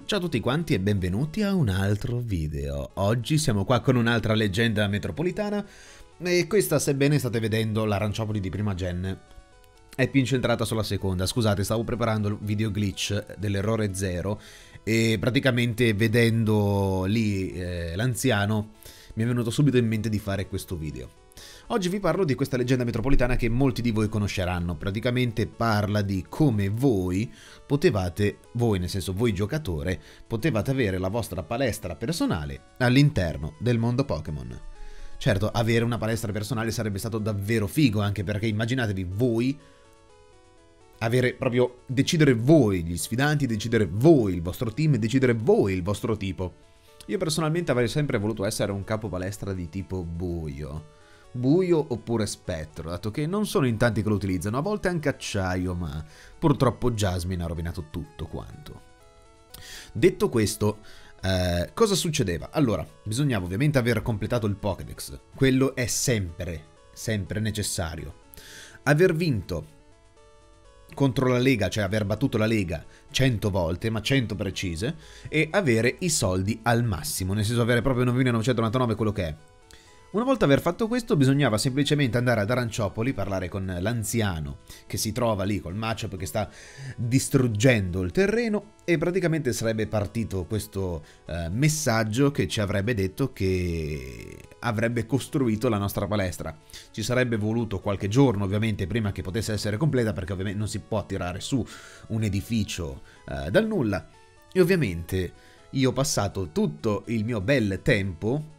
Ciao a tutti quanti e benvenuti a un altro video. Oggi siamo qua con un'altra leggenda metropolitana e questa, sebbene state vedendo l'aranciopoli di prima gen, è più incentrata sulla seconda. Scusate, stavo preparando il video glitch dell'errore 0 e praticamente vedendo lì l'anziano mi è venuto subito in mente di fare questo video. Oggi vi parlo di questa leggenda metropolitana che molti di voi conosceranno. Praticamente parla di come voi potevate, voi nel senso voi giocatore, potevate avere la vostra palestra personale all'interno del mondo Pokémon. Certo, avere una palestra personale sarebbe stato davvero figo, anche perché immaginatevi voi avere proprio, decidere voi gli sfidanti, decidere voi il vostro team, decidere voi il vostro tipo. Io personalmente avrei sempre voluto essere un capo palestra di tipo buio oppure spettro, dato che non sono in tanti che lo utilizzano, a volte anche acciaio, ma purtroppo Jasmine ha rovinato tutto quanto. Detto questo, cosa succedeva? Allora, bisognava ovviamente aver completato il Pokédex, quello è sempre necessario. Aver vinto contro la Lega, cioè aver battuto la Lega 100 volte, ma 100 precise, e avere i soldi al massimo, nel senso avere proprio 9.999 quello che è. Una volta aver fatto questo bisognava semplicemente andare ad Aranciopoli, parlare con l'anziano che si trova lì col matchup che sta distruggendo il terreno e praticamente sarebbe partito questo messaggio che ci avrebbe detto che avrebbe costruito la nostra palestra. Ci sarebbe voluto qualche giorno ovviamente prima che potesse essere completa, perché ovviamente non si può tirare su un edificio dal nulla, e ovviamente io ho passato tutto il mio bel tempo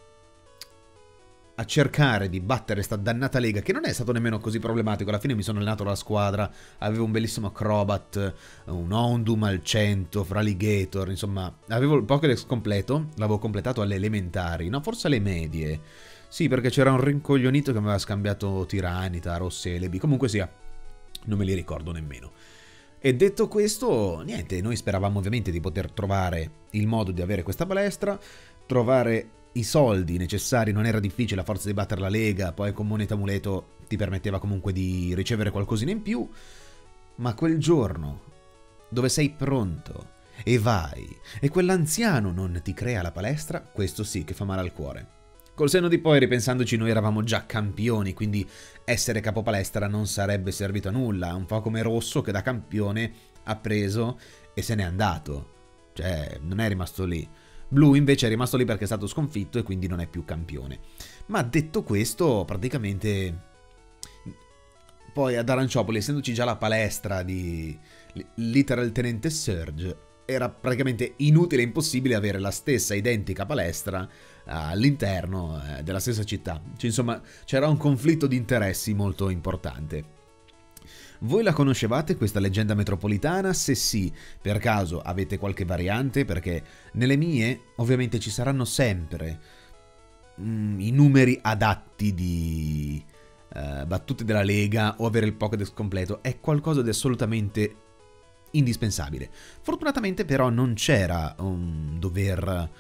a cercare di battere sta dannata Lega, che non è stato nemmeno così problematico. Alla fine mi sono allenato alla squadra, avevo un bellissimo Acrobat, un Houndoom al 100, Fraligator, insomma, avevo il Pokédex completo, l'avevo completato alle elementari, no, forse alle medie. Sì, perché c'era un rincoglionito che mi aveva scambiato Tyranitar o Celebi, comunque sia, non me li ricordo nemmeno. E detto questo, niente, noi speravamo ovviamente di poter trovare il modo di avere questa palestra, trovare i soldi necessari. Non era difficile, a forza di battere la Lega, poi con moneta amuleto ti permetteva comunque di ricevere qualcosina in più, ma quel giorno dove sei pronto e vai e quell'anziano non ti crea la palestra, questo sì che fa male al cuore. Col senno di poi, ripensandoci, noi eravamo già campioni, quindi essere capo palestra non sarebbe servito a nulla, un po' come Rosso che da campione ha preso e se n'è andato, cioè non è rimasto lì. Blu invece è rimasto lì perché è stato sconfitto e quindi non è più campione. Ma detto questo, praticamente poi ad Aranciopoli, essendoci già la palestra di Literal Tenente Surge, era praticamente inutile e impossibile avere la stessa identica palestra all'interno della stessa città. Cioè, insomma, c'era un conflitto di interessi molto importante. Voi la conoscevate questa leggenda metropolitana? Se sì, per caso avete qualche variante? Perché nelle mie ovviamente ci saranno sempre i numeri adatti di battute della Lega o avere il Pokédex completo. È qualcosa di assolutamente indispensabile. Fortunatamente però non c'era un dover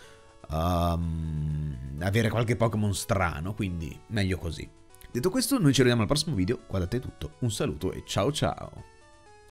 avere qualche Pokémon strano, quindi meglio così. Detto questo, noi ci vediamo al prossimo video, guardate tutto, un saluto e ciao ciao!